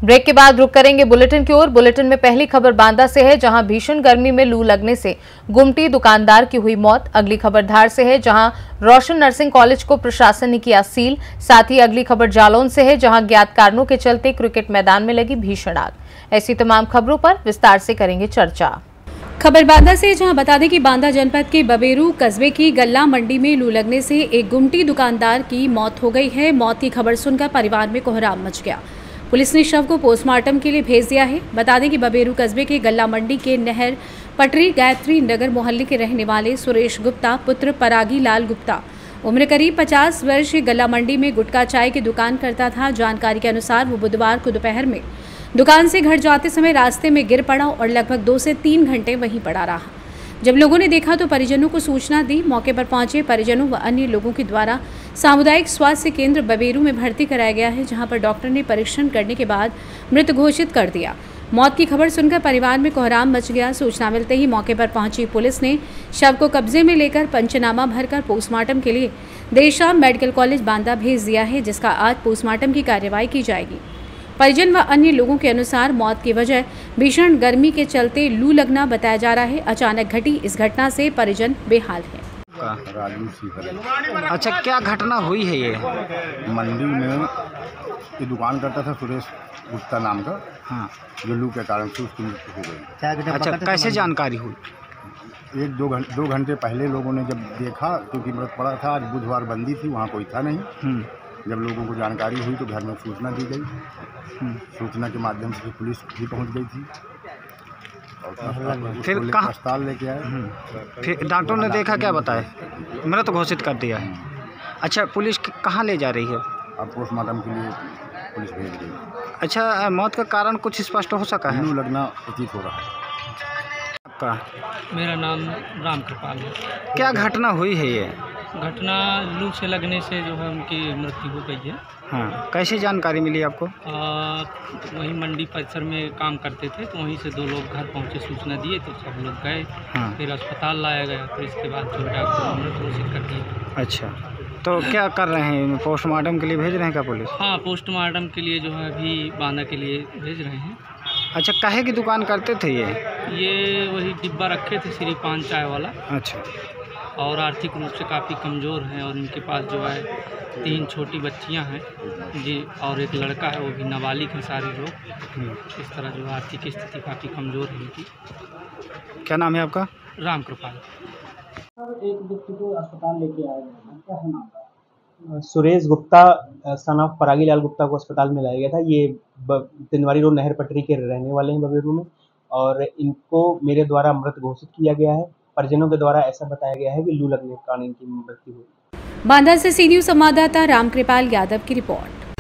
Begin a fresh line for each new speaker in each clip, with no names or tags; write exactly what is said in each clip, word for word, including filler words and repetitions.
Break के बाद रुक करेंगे बुलेटिन की ओर। बुलेटिन में पहली खबर बांदा से है, जहां भीषण गर्मी में लू लगने से गुमटी दुकानदार की हुई मौत। अगली खबर धार से है, जहां रोशन नर्सिंग कॉलेज को प्रशासन ने किया सील। साथ ही अगली खबर जालौन से है, जहां ज्ञात कारणों के चलते क्रिकेट मैदान में लगी भीषण आग। ऐसी तमाम खबरों पर विस्तार से करेंगे चर्चा।
खबर बांदा से, जहां बता दें कि बांदा जनपद के बबेरू कस्बे की गल्ला मंडी में लू लगने से एक गुमटी दुकानदार की मौत हो गई है। मौत की खबर सुनकर परिवार में कोहराम मच गया। पुलिस ने शव को पोस्टमार्टम के लिए भेज दिया है। बता दें कि बबेरू कस्बे के गल्ला मंडी के नहर पटरी गायत्री नगर मोहल्ले के रहने वाले सुरेश गुप्ता पुत्र परागी लाल गुप्ता उम्र करीब पचास वर्ष गल्ला मंडी में गुटखा चाय की दुकान करता था। जानकारी के अनुसार वो बुधवार को दोपहर में दुकान से घर जाते समय रास्ते में गिर पड़ा और लगभग दो से तीन घंटे वहीं पड़ा रहा। जब लोगों ने देखा तो परिजनों को सूचना दी। मौके पर पहुंचे परिजनों व अन्य लोगों के द्वारा सामुदायिक स्वास्थ्य केंद्र बबेरू में भर्ती कराया गया है, जहां पर डॉक्टर ने परीक्षण करने के बाद मृत घोषित कर दिया। मौत की खबर सुनकर परिवार में कोहराम मच गया। सूचना मिलते ही मौके पर पहुंची पुलिस ने शव को कब्जे में लेकर पंचनामा भरकर पोस्टमार्टम के लिए देर शाम मेडिकल कॉलेज बांदा भेज दिया है, जिसका आज पोस्टमार्टम की कार्यवाही की जाएगी। परिजन व अन्य लोगों के अनुसार मौत की वजह भीषण गर्मी के चलते लू लगना बताया जा रहा है। अचानक घटी इस घटना से परिजन बेहाल है।
अच्छा, क्या घटना हुई है? ये
मंडी में ये दुकान करता था सुरेश गुप्ता नाम का।
हाँ,
जो लू के कारण से उसकी मृत्यु हो गई।
अच्छा, कैसे जानकारी हुई?
एक दो घंटे दो घंटे पहले लोगों ने जब देखा, क्योंकि मृत पड़ा था, आज बुधवार बंदी थी, वहाँ कोई था नहीं। जब लोगों को जानकारी हुई तो घर में सूचना दी गई। सूचना के माध्यम से पुलिस भी पहुंच गई थी और
फिर कहाँ
अस्पताल लेके आए।
फिर डॉक्टर ने देखा, क्या बताया? मृत घोषित कर दिया है। अच्छा, पुलिस कहाँ ले जा रही है?
अब पोस्टमार्टम के लिए पुलिस भेज गई।
अच्छा, मौत का कारण कुछ स्पष्ट हो सका है?
लू लगना प्रतीत हो रहा है।
आपका?
मेरा नाम राम कृपाल है।
क्या घटना हुई है? ये
घटना लू से लगने से जो है उनकी मृत्यु हो गई है।
हाँ, कैसी जानकारी मिली आपको?
वहीं मंडी परिसर में काम करते थे, तो वहीं से दो लोग घर पहुंचे, सूचना दिए तो सब लोग गए।
हाँ।
फिर अस्पताल लाया गया, फिर इसके बाद जो डॉक्टर मृत घोषित कर दिया।
अच्छा, तो क्या कर रहे हैं? पोस्टमार्टम के लिए भेज रहे हैं क्या पुलिस?
हाँ, पोस्टमार्टम के लिए जो है अभी बांदा के लिए भेज रहे हैं।
अच्छा, काहे की दुकान करते थे ये?
ये वही डिब्बा रखे थे, श्री पान चाय वाला।
अच्छा, और
आर्थिक रूप से काफ़ी कमज़ोर हैं और इनके पास जो है तीन छोटी बच्चियां हैं जी, और एक लड़का है, वो भी नाबालिग हैं सारे लोग। इस तरह जो आर्थिक स्थिति काफ़ी कमज़ोर है इनकी।
क्या नाम है आपका?
राम कृपाल।
एक व्यक्ति को अस्पताल लेके आया गया, क्या है नाम? सुरेश गुप्ता सन ऑफ परागी लाल गुप्ता को अस्पताल में लाया गया था। ये तिनवारी रोड नहर पटरी के रहने वाले हैं बबेरू में, और इनको मेरे द्वारा मृत घोषित किया गया है। परिजनों के द्वारा ऐसा बताया गया है कि लू लगने के कारण इनकी मृत्यु हुई।
बांदा से सी न्यूज़ संवाददाता रामकृपाल यादव की रिपोर्ट।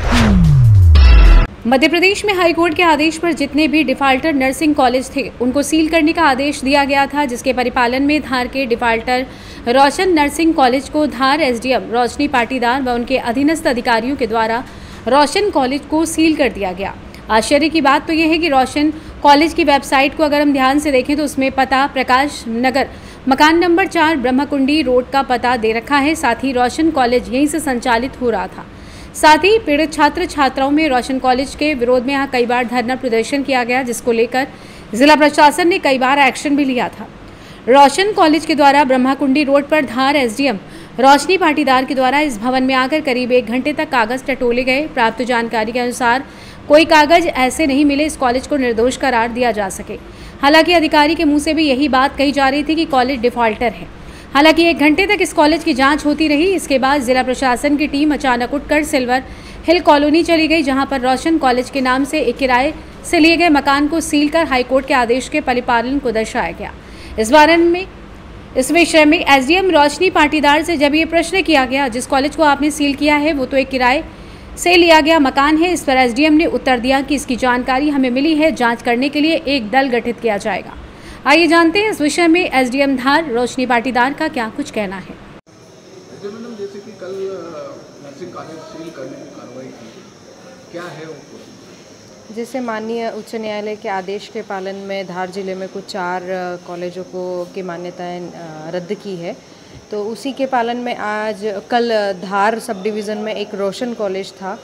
मध्य प्रदेश में हाईकोर्ट के आदेश पर जितने भी डिफाल्टर नर्सिंग कॉलेज थे उनको सील करने का आदेश दिया गया था, जिसके परिपालन में धार के डिफाल्टर रोशन नर्सिंग कॉलेज को धार एसडीएम रोशनी पाटीदार व उनके अधीनस्थ अधिकारियों के द्वारा रोशन कॉलेज को सील कर दिया गया। आश्चर्य की बात तो यह है कि रोशन कॉलेज की वेबसाइट को अगर हम ध्यान से देखें तो उसमें पता प्रकाश नगर मकान नंबर चार ब्रह्मकुंडी रोड का पता दे रखा है। साथ ही रोशन कॉलेज यहीं से संचालित हो रहा था। साथ ही पीड़ित छात्र छात्राओं में रोशन कॉलेज के विरोध में यहाँ कई बार धरना प्रदर्शन किया गया, जिसको लेकर जिला प्रशासन ने कई बार एक्शन भी लिया था। रोशन कॉलेज के द्वारा ब्रह्मकुंडी रोड पर धार एसडीएम रोशनी पाटीदार के द्वारा इस भवन में आकर करीब एक घंटे तक कागज टटोले गए। प्राप्त जानकारी के अनुसार कोई कागज ऐसे नहीं मिले इस कॉलेज को निर्दोष करार दिया जा सके। हालांकि अधिकारी के मुंह से भी यही बात कही जा रही थी कि कॉलेज डिफॉल्टर है। हालांकि एक घंटे तक इस कॉलेज की जांच होती रही। इसके बाद जिला प्रशासन की टीम अचानक उठकर सिल्वर हिल कॉलोनी चली गई, जहां पर रोशन कॉलेज के नाम से एक किराए से लिए गए मकान को सील कर हाईकोर्ट के आदेश के परिपालन को दर्शाया गया। इस बारे में इस विषय में एसडीएम रोशनी पाटीदार से जब ये प्रश्न किया गया, जिस कॉलेज को आपने सील किया है वो तो एक किराए से लिया गया मकान है, इस पर एसडीएम ने उत्तर दिया कि इसकी जानकारी हमें मिली है, जांच करने के लिए एक दल गठित किया जाएगा। आइए जानते हैं इस विषय में एसडीएम धार रोशनी पाटीदार का क्या कुछ कहना है।
जैसे कि कल नर्सिंग कॉलेज सील करने की कार्रवाई की, क्या है वो?
जैसे माननीय उच्च न्यायालय के आदेश के पालन में धार जिले में कुछ चार कॉलेजों को की मान्यताएं रद्द की है, तो उसी के पालन में आज कल धार सब डिवीज़न में एक रोशन कॉलेज था,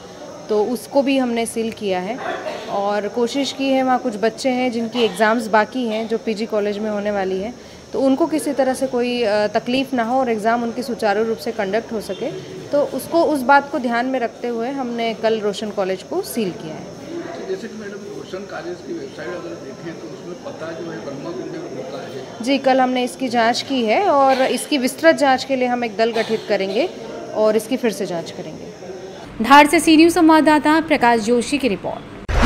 तो उसको भी हमने सील किया है और कोशिश की है, वहाँ कुछ बच्चे हैं जिनकी एग्ज़ाम्स बाकी हैं जो पीजी कॉलेज में होने वाली है, तो उनको किसी तरह से कोई तकलीफ़ ना हो और एग्ज़ाम उनकी सुचारू रूप से कंडक्ट हो सके, तो उसको उस बात को ध्यान में रखते हुए हमने कल रोशन कॉलेज को सील किया है।
जैसे कि मैडम रोशन कॉलेज की वेबसाइट अगर देखें तो उसमें पता जो है ब्रह्मा कुंड में होता है।
जी, कल हमने इसकी जांच की है और इसकी विस्तृत जांच के लिए हम एक दल गठित करेंगे और इसकी फिर से जांच करेंगे।
धार से सी न्यूज़ संवाददाता प्रकाश जोशी की रिपोर्ट।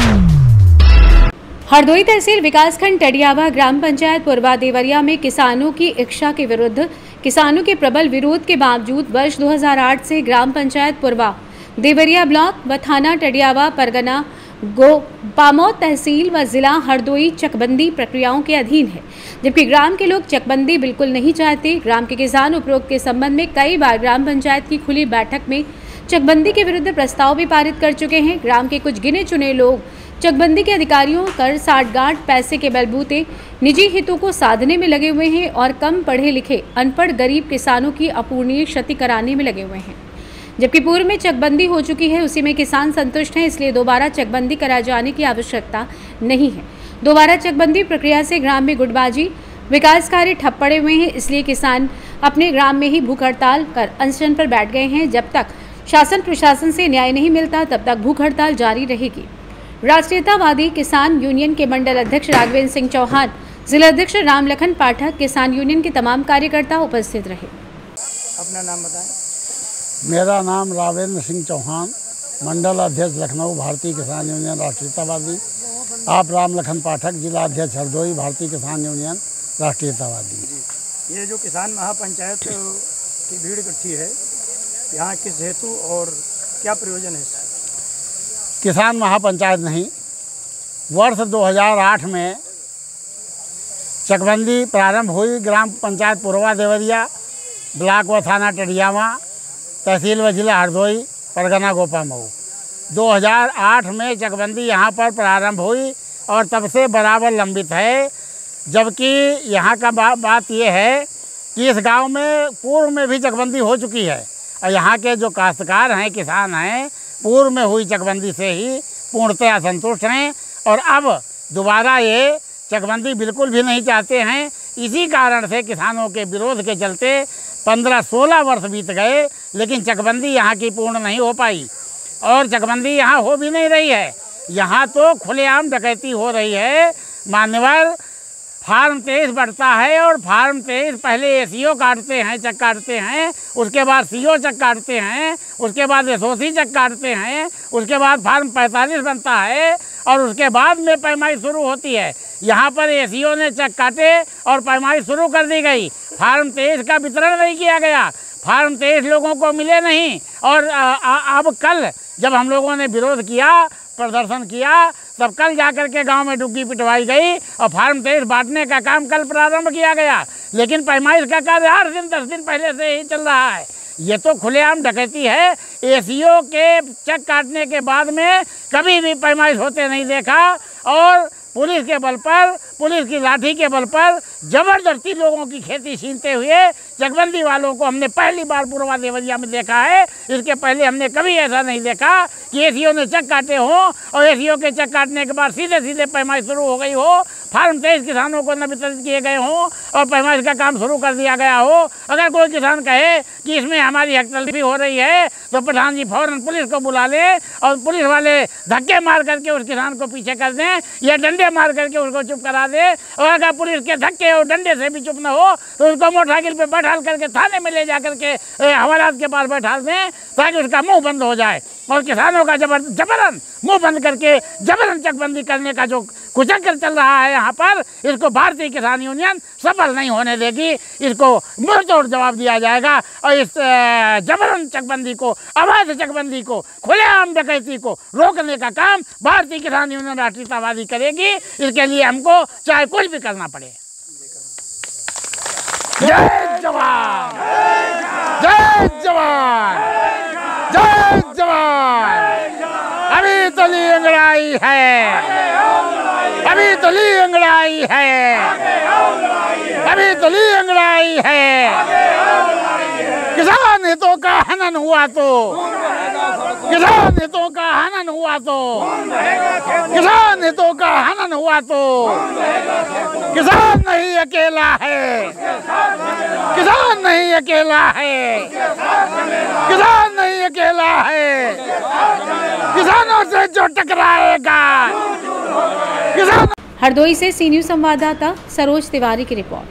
हरदोई तहसील विकासखंड टडियावा ग्राम पंचायत पुरवा देवरिया में किसानों की इच्छा के विरुद्ध किसानों के प्रबल विरोध के बावजूद वर्ष दो हज़ार आठ से ग्राम पंचायत पुरवा देवरिया ब्लॉक व थाना टडियावा परगना गो पामौद तहसील व जिला हरदोई चकबंदी प्रक्रियाओं के अधीन है, जबकि ग्राम के लोग चकबंदी बिल्कुल नहीं चाहते। ग्राम के किसान उपरोक्त के संबंध में कई बार ग्राम पंचायत की खुली बैठक में चकबंदी के विरुद्ध प्रस्ताव भी पारित कर चुके हैं। ग्राम के कुछ गिने चुने लोग चकबंदी के अधिकारियों कर साठगांठ पैसे के बलबूते निजी हितों को साधने में लगे हुए हैं और कम पढ़े लिखे अनपढ़ गरीब किसानों की अपूरणीय क्षति कराने में लगे हुए हैं। जबकि पूर्व में चकबंदी हो चुकी है, उसी में किसान संतुष्ट हैं, इसलिए दोबारा चकबंदी कराए जाने की आवश्यकता नहीं है। दोबारा चकबंदी प्रक्रिया से ग्राम में गुटबाजी विकास कार्य ठप पड़े हुए हैं, इसलिए किसान अपने ग्राम में ही भूख हड़ताल कर अनशन पर बैठ गए हैं। जब तक शासन प्रशासन से न्याय नहीं मिलता तब तक भूख हड़ताल जारी रहेगी। राष्ट्रीयतावादी किसान यूनियन के मंडल अध्यक्ष राघवेंद्र सिंह चौहान, जिला अध्यक्ष रामलखन पाठक, किसान यूनियन के तमाम कार्यकर्ता उपस्थित रहे।
अपना नाम बताएं।
मेरा नाम राघवेंद्र सिंह चौहान, मंडल अध्यक्ष लखनऊ भारतीय किसान यूनियन राष्ट्रीयतावादी। आप रामलखन पाठक, जिला अध्यक्ष हरदोई भारतीय किसान यूनियन राष्ट्रीयतावादी।
ये जो किसान महापंचायत की भीड़ इकट्ठी है, यहाँ किस हेतु और क्या प्रयोजन है?
किसान महापंचायत नहीं, वर्ष दो हज़ार आठ में चकबंदी प्रारंभ हुई। ग्राम पंचायत पुरवा देवरिया, ब्लॉक व थाना टडियावा, तहसील व जिला हरदोई, परगना गोपामऊ। दो हज़ार आठ में चकबंदी यहाँ पर प्रारंभ हुई और तब से बराबर लंबित है। जबकि यहाँ का बा, बात यह है कि इस गांव में पूर्व में भी चकबंदी हो चुकी है और यहाँ के जो काश्तकार हैं, किसान हैं, पूर्व में हुई चकबंदी से ही पूर्णतः असंतुष्ट हैं और अब दोबारा ये चकबंदी बिल्कुल भी नहीं चाहते हैं। इसी कारण से किसानों के विरोध के चलते पंद्रह सोलह वर्ष बीत गए, लेकिन चकबंदी यहाँ की पूर्ण नहीं हो पाई और चकबंदी यहाँ हो भी नहीं रही है। यहाँ तो खुलेआम डकैती हो रही है। मान्यवर फार्म तेईस बढ़ता है और फार्म तेईस पहले एसीओ काटते हैं, चक काटते हैं, उसके बाद सीओ चक काटते हैं, उसके बाद एसओसी चक काटते हैं, उसके बाद फार्म पैंतालीस बनता है और उसके बाद में पैमाई शुरू होती है। यहाँ पर एसीओ ने चक काटे और पैमाई शुरू कर दी गई। फार्म तेईस का वितरण नहीं किया गया, फार्म तेईस लोगों को मिले नहीं और आ, आ, अब कल जब हम लोगों ने विरोध किया, प्रदर्शन किया, तब कल जाकर के गांव में डुग्गी पिटवाई गई और फार्म तेईस बांटने का काम कल प्रारंभ किया गया। लेकिन पैमाइश का कार्य आठ दिन दस दिन पहले से ही चल रहा है। ये तो खुलेआम डकैती है। एसीओ के चक काटने के बाद में कभी भी पैमाइश होते नहीं देखा और पुलिस के बल पर, पुलिस की लाठी के बल पर जबरदस्ती लोगों की खेती छीनते हुए चकबंदी वालों को हमने पहली बार पुरवा देवरिया में देखा है। इसके पहले हमने कभी ऐसा नहीं देखा कि एसीओ ने चक काटे हों और एसीओ के चक काटने के बाद सीधे सीधे पैमाइश शुरू हो गई हो, फार्म तेईस किसानों को न वितरित किए गए हों और पैमाइश का काम शुरू कर दिया गया हो। अगर कोई किसान कहे कि इसमें हमारी हकतलफी हो रही है तो प्रधान जी फौरन पुलिस को बुला लें और पुलिस वाले धक्के मार करके उस किसान को पीछे कर दें या डंडे मार करके उसको चुप करा दे। और अगर पुलिस के धक्के और डंडे से भी चुप न हो तो उसको मोटरसाइकिल पे बैठाल करके थाने में ले जा करके हवालात के पास बैठाल दें ताकि उसका मुंह बंद हो जाए। और किसानों का जबर जबरन मुंह बंद करके जबरन चकबंदी करने का जो कुचक्र चल रहा है यहाँ पर, इसको भारतीय किसान यूनियन सफल नहीं होने देगी। इसको मुंहतोड़ जवाब दिया जाएगा और इस जबरन चकबंदी को, अवैध चकबंदी को, खुलेआम डकैती को रोकने का काम भारतीय किसान यूनियन राष्ट्रीयतावादी करेगी। इसके लिए हमको चाहे कुछ भी करना पड़े। जय जवान, जय जवान, जय जवान। अभी तो ली अंगड़ाई है, अभी तो ली अंगड़ाई है, अभी तो ली अंगड़ाई है। किसान हितों का हनन हुआ तो, किसान हितों का हनन हुआ तो, किसान हितों का हनन हुआ तो, किसान नहीं अकेला है, किसान नहीं अकेला है, किसान नहीं अकेला है, किसानों से जो टकराएगा किसान।
हरदोई से सी न्यूज़ संवाददाता सरोज तिवारी की रिपोर्ट।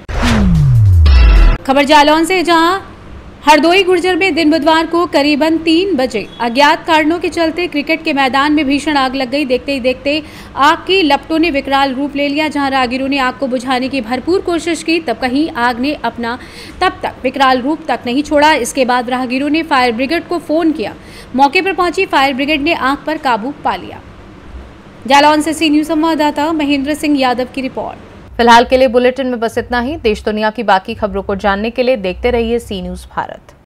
खबर जालौन से, जहां हरदोई गुर्जर में दिन बुधवार को करीबन तीन बजे अज्ञात कारणों के चलते क्रिकेट के मैदान में भीषण आग लग गई। देखते ही देखते आग की लपटों ने विकराल रूप ले लिया। जहां राहगीरों ने आग को बुझाने की भरपूर कोशिश की, तब कहीं आग ने अपना तब तक विकराल रूप तक नहीं छोड़ा। इसके बाद राहगीरों ने फायर ब्रिगेड को फोन किया। मौके पर पहुंची फायर ब्रिगेड ने आग पर काबू पा लिया। जालौन से सी न्यूज़ संवाददाता महेंद्र सिंह यादव की रिपोर्ट।
फिलहाल के लिए बुलेटिन में बस इतना ही। देश दुनिया की बाकी खबरों को जानने के लिए देखते रहिए सी न्यूज़ भारत।